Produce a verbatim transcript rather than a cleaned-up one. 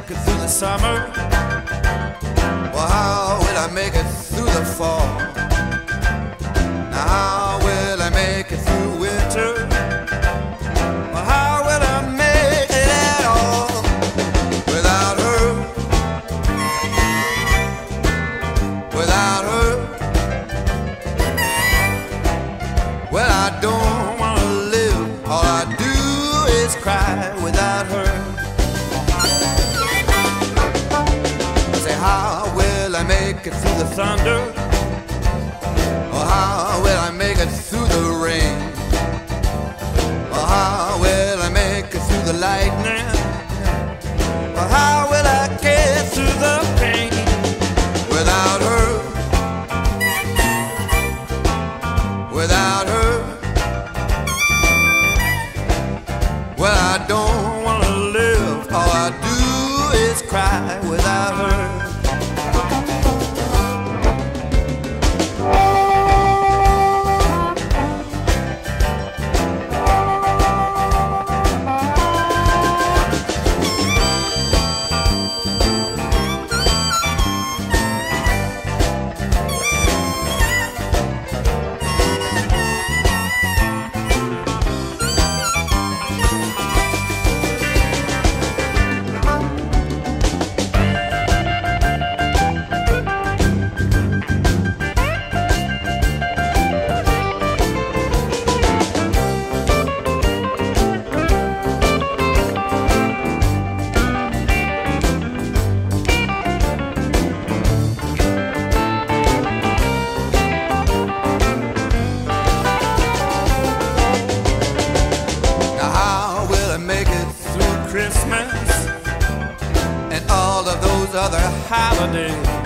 make it through the summer? Well, how will I make it through the fall? Now how will I make it through winter? Well, how will I make it at all without her? Without her? Well, I don't want to live. All I do is cry without her. How will I make it through the thunder? Or how will I make it through the rain? Or how will I make it through the lightning? Or how will I get through the pain without her? Without her? Well, I don't want to live. All I do is cry without her. Christmas and all of those other holidays.